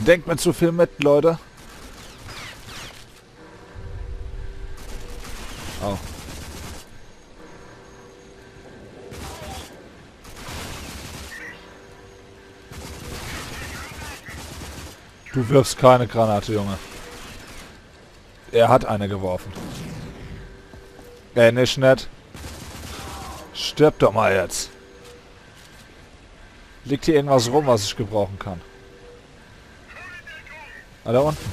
Denkt mir zu viel mit, Leute. Oh. Du wirfst keine Granate, Junge. Er hat eine geworfen. Nicht nett. Stirb doch mal jetzt. Liegt hier irgendwas rum, was ich gebrauchen kann? Ah, da unten.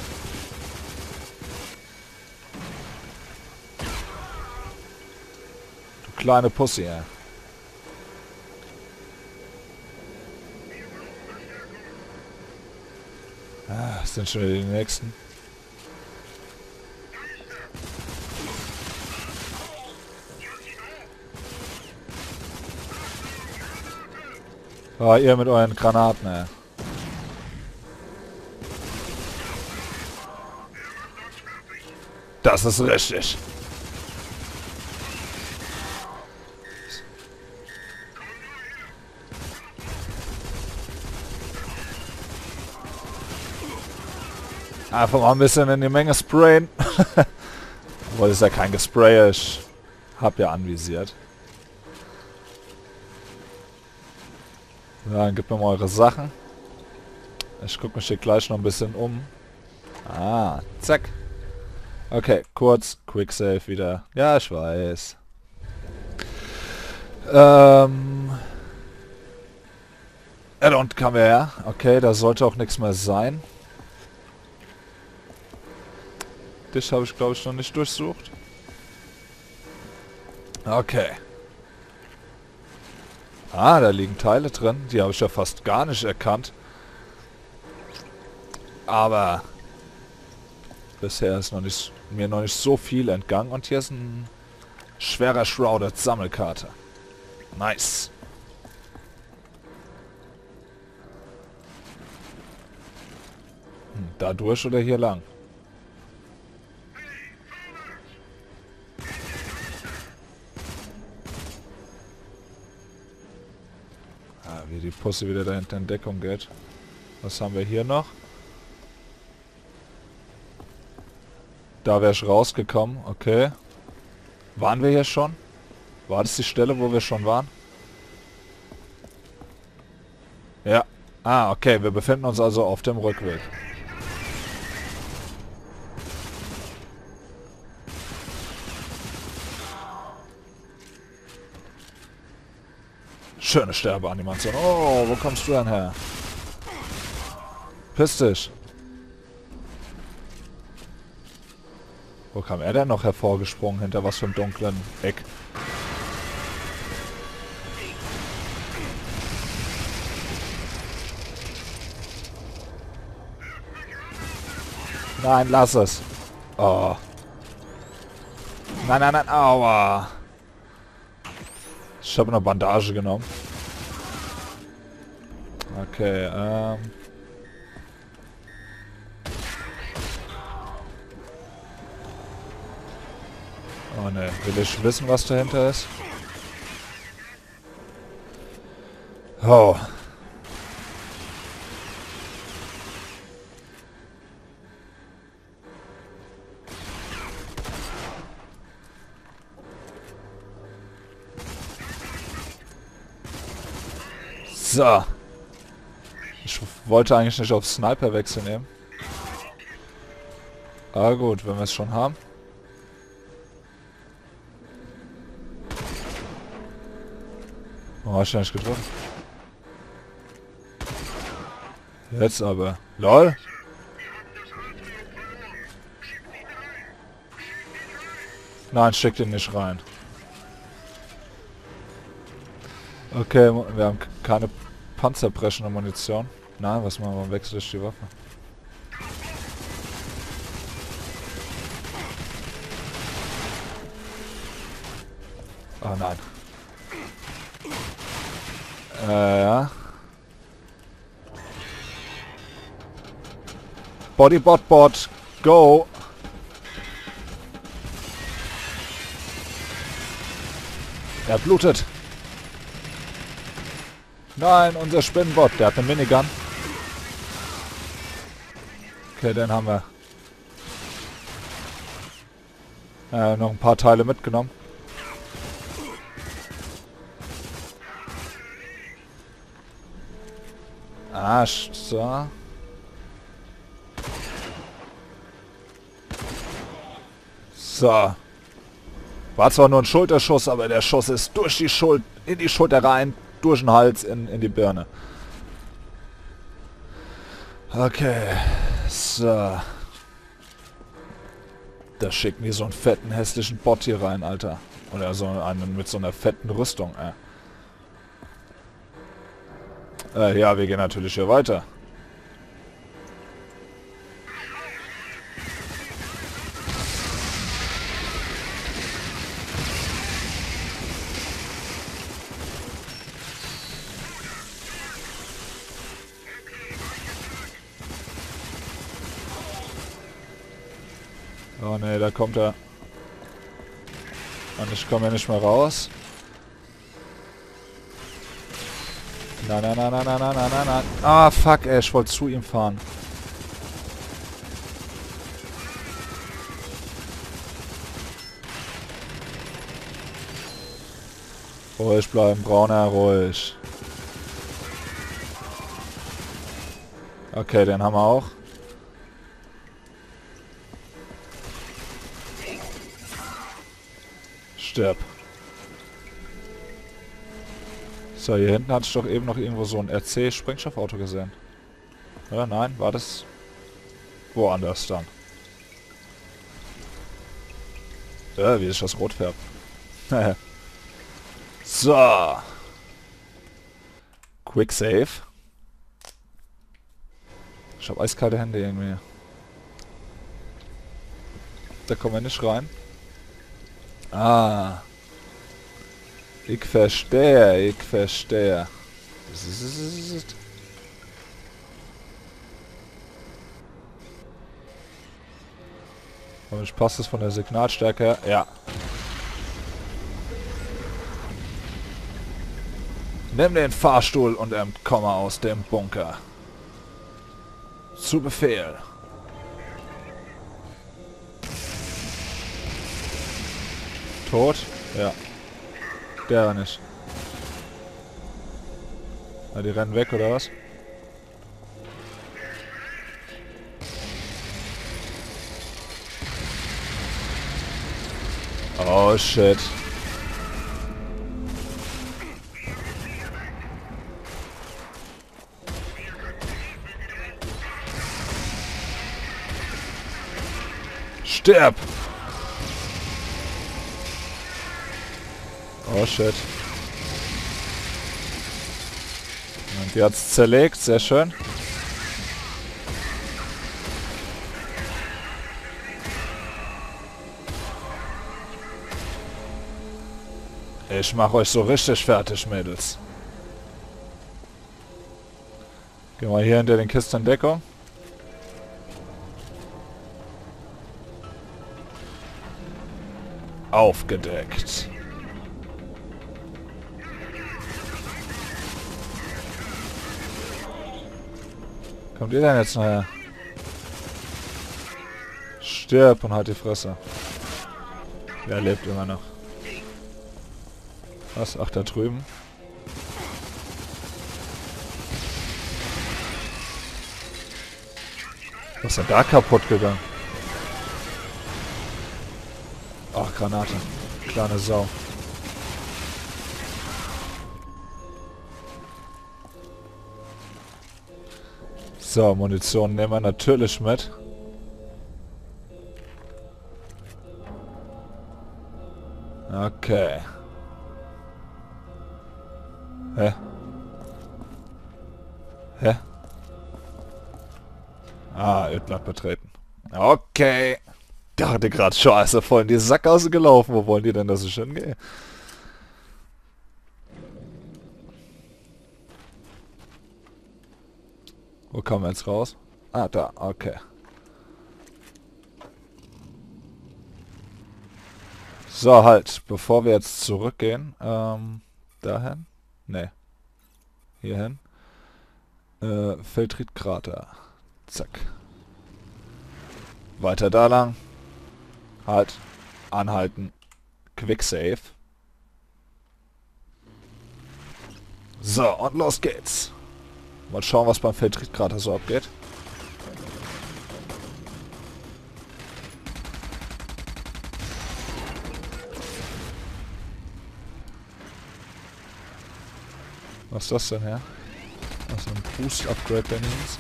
Du kleine Pussy, ey. Ah, das sind schon wieder die nächsten. Ah, ihr mit euren Granaten, ey. Das ist richtig. Einfach mal ein bisschen in die Menge sprayen. Obwohl, das ist ja kein Gespray, ich hab ja anvisiert. Ja, dann gebt mir mal eure Sachen. Ich guck mich hier gleich noch ein bisschen um. Ah, zack. Okay, kurz, Quick Save wieder. Ja, ich weiß. Ja, da unten kam er her. Okay, da sollte auch nichts mehr sein. Dich habe ich, glaube ich, noch nicht durchsucht. Okay. Ah, da liegen Teile drin. Die habe ich ja fast gar nicht erkannt. Aber bisher ist mir noch nicht so viel entgangen. Und hier ist ein schwerer Shrouded Sammelkarte. Nice. Da durch oder hier lang? Wie die Pussy wieder dahinter in Deckung geht. Was haben wir hier noch? Da wäre ich rausgekommen, okay. Waren wir hier schon? War das die Stelle, wo wir schon waren? Ja. Ah, okay, wir befinden uns also auf dem Rückweg. Schöne Sterbeanimation. Oh, wo kommst du denn her? Piss dich. Wo kam er denn noch hervorgesprungen? Hinter was für einem dunklen Eck? Nein, lass es. Oh. Nein, nein, nein. Aua. Ich habe eine Bandage genommen. Okay, oh ne, will ich wissen, was dahinter ist? Oh. So. Ich wollte eigentlich nicht auf Sniper-Wechsel nehmen. Aber gut, wenn wir es schon haben. Oh, hast du nicht getroffen? Jetzt aber. LOL. Nein, schick den nicht rein. Okay, wir haben keine panzerbrechende Munition. Nein, was machen wir? Wechsel ich die Waffe. Oh nein. Ja. Bodybot, go! Er blutet. Nein, unser Spinnenbot, der hat eine Minigun. Okay, den haben wir. Noch ein paar Teile mitgenommen. Ah, so. So. War zwar nur ein Schulterschuss, aber der Schuss ist durch die in die Schulter rein, durch den Hals, in die Birne. Okay. So. Da schicken die so einen fetten, hässlichen Bot hier rein, Alter. Oder so einen mit so einer fetten Rüstung, ja, wir gehen natürlich hier weiter. Oh ne, da kommt er. Und ich komme ja nicht mehr raus. Nein, nein, nein, nein, nein, nein, nein, nein. Ah, fuck, ey, ich wollte zu ihm fahren. Ruhig bleiben, Brauner, ruhig. Okay, den haben wir auch. Stirb. So, hier hinten hatte ich doch eben noch irgendwo so ein RC-Sprengstoffauto gesehen. Oder nein, war das woanders dann? Wie sich das rot färbt. So. Quick Save. Ich habe eiskalte Hände irgendwie. Da kommen wir nicht rein. Ah. Ich verstehe, ich verstehe. Und passt es von der Signalstärke her? Ja. Nimm den Fahrstuhl und entkomme aus dem Bunker. Zu Befehl. Tot? Ja. Der war nicht. Na, die rennen weg, oder was? Oh, shit. Stirb! Oh, shit. Und die hat's zerlegt, sehr schön. Ich mach euch so richtig fertig, Mädels. Gehen wir hier hinter den Kisten in Deckung. Aufgedeckt. Kommt ihr denn jetzt nachher? Stirb und halt die Fresse. Der lebt immer noch. Was? Ach, da drüben. Was ist denn da kaputt gegangen? Ach, Granate. Kleine Sau. So, Munition nehmen wir natürlich mit. Okay. Hä? Hä? Ah, Ödland betreten. Okay. Dachte gerade, scheiße, voll in die Sackgasse gelaufen. Wo wollen die denn, dass ich hingehe? Wo kommen wir jetzt raus? Ah, da, okay. So, halt, bevor wir jetzt zurückgehen, dahin? Ne. Hierhin. Feldtrittkrater. Zack. Weiter da lang. Halt. Anhalten. Quick Save. So, und los geht's. Mal schauen, was beim Feldtrittkrater so abgeht. Was ist das denn her? Also ein Boost-Upgrade bei Nils.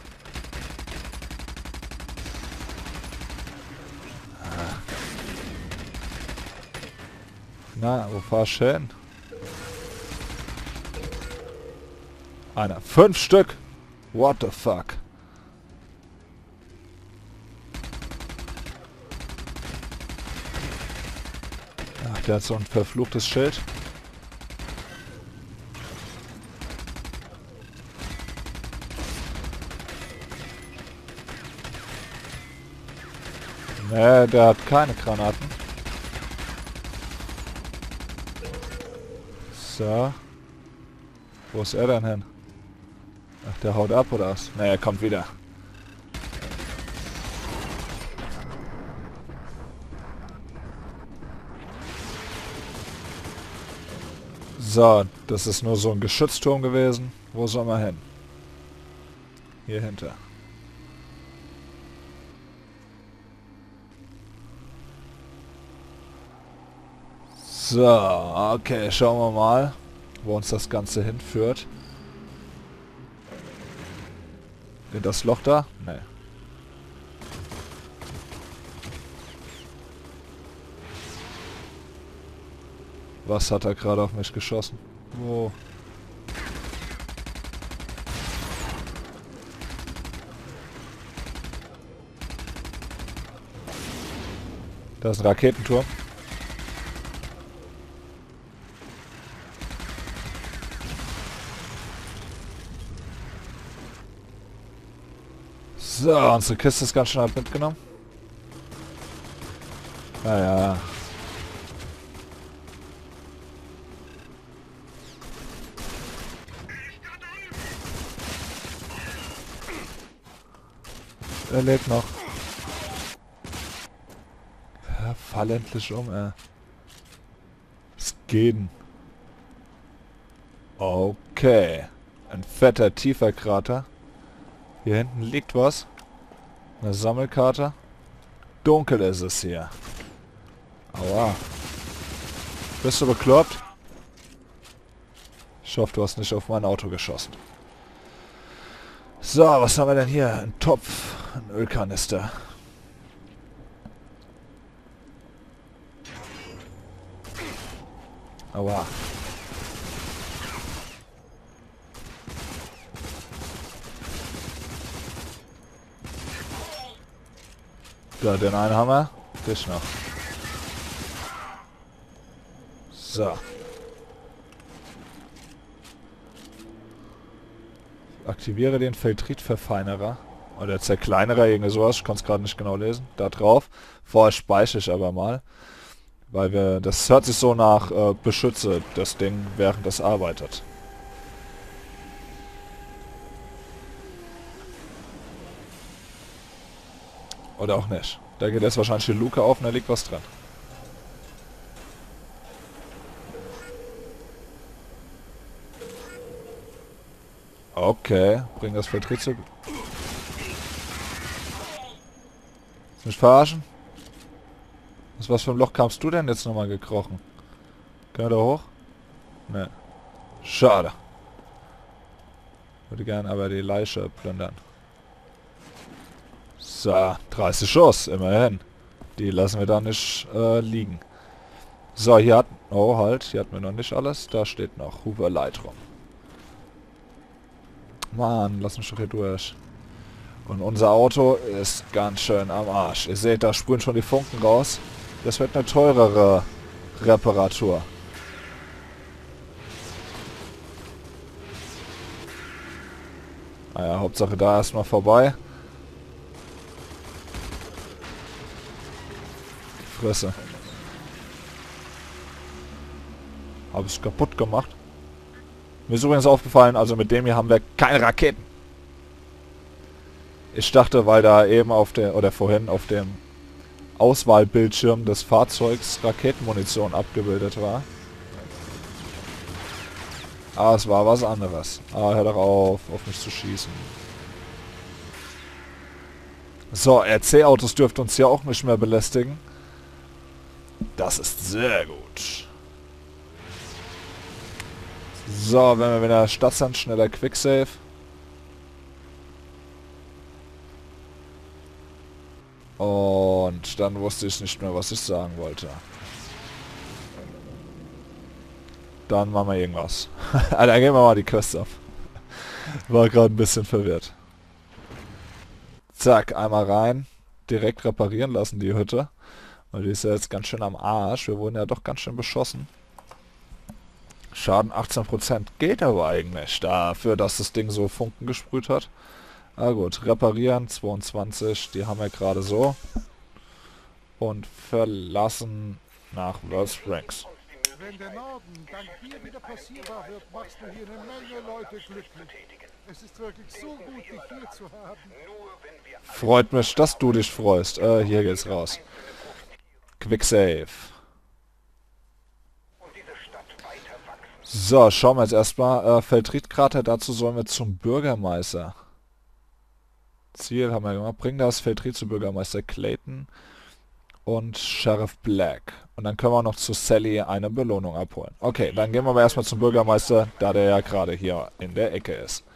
Na, wo fahrst du hin? Einer. 5 Stück! What the fuck? Ach, der hat so ein verfluchtes Schild. Nee, der hat keine Granaten. So. Wo ist er denn hin? Ach, der haut ab oder was? Ne, er kommt wieder. So, das ist nur so ein Geschützturm gewesen. Wo soll man hin? Hier hinter. So, okay, schauen wir mal, wo uns das Ganze hinführt. In das Loch da? Nee. Was hat er gerade auf mich geschossen? Wo? Da ist ein Raketenturm. So, unsere Kiste ist ganz schön mitgenommen. Naja. Er lebt noch. Ja, fall endlich um, Es geht. Okay. Ein fetter, tiefer Krater. Hier hinten liegt was. Eine Sammelkarte. Dunkel ist es hier. Aua. Bist du bekloppt? Ich hoffe, du hast nicht auf mein Auto geschossen. So, was haben wir denn hier? Ein Topf. Ein Ölkanister. Aua. Da, den einen Hammer. Dich noch. So. Aktiviere den Feltritverfeinerer. Oder Zerkleinerer, irgendwie sowas. Ich kann es gerade nicht genau lesen. Da drauf. Vorher speichere ich aber mal. Weil wir... Das hört sich so nach beschütze das Ding, während es arbeitet. Oder auch nicht. Da geht jetzt wahrscheinlich die Luke auf und da liegt was dran. Okay, bring das Feltrit zu... Willst du mich verarschen? Aus was für ein Loch kamst du denn jetzt nochmal gekrochen? Können wir da hoch? Ne. Schade. Würde gern aber die Leiche plündern. So, 30 Schuss, immerhin. Die lassen wir da nicht liegen. So, hier hat... Oh, halt, hier hatten wir noch nicht alles. Da steht noch Hoover Light rum. Mann, lass mich doch hier durch. Und unser Auto ist ganz schön am Arsch. Ihr seht, da sprühen schon die Funken raus. Das wird eine teurere Reparatur. Naja, Hauptsache da erstmal vorbei. Fresse. Habe ich kaputt gemacht. Mir ist übrigens aufgefallen, also mit dem hier haben wir keine Raketen. Ich dachte, weil da eben auf der, oder vorhin auf dem Auswahlbildschirm des Fahrzeugs Raketenmunition abgebildet war. Aber es war was anderes. Ah, hör doch auf mich zu schießen. So, RC-Autos dürften uns ja auch nicht mehr belästigen. Das ist sehr gut. So, wenn wir in der Stadt sind, schneller Quicksave. Und dann wusste ich nicht mehr, was ich sagen wollte. Dann machen wir irgendwas. Dann gehen wir mal die Quest ab. War gerade ein bisschen verwirrt. Zack, einmal rein. Direkt reparieren lassen die Hütte. Weil die ist ja jetzt ganz schön am Arsch. Wir wurden ja doch ganz schön beschossen. Schaden 18%. Geht aber eigentlich dafür, dass das Ding so Funken gesprüht hat. Ah gut, reparieren 22. Die haben wir gerade so. Und verlassen nach World Springs. Wenn der Norden dank dir wieder passierbar wird, machst du hier eine Menge Leute glücklich. Es ist wirklich so gut, dich hier zu haben. Freut mich, dass du dich freust. Hier geht's raus. Quick Save. So, schauen wir jetzt erstmal. Feldtriedkrater, dazu sollen wir zum Bürgermeister. Ziel haben wir gemacht. Bring das Feldtried zu Bürgermeister Clayton und Sheriff Black. Und dann können wir noch zu Sally eine Belohnung abholen. Okay, dann gehen wir aber erstmal zum Bürgermeister, da der ja gerade hier in der Ecke ist.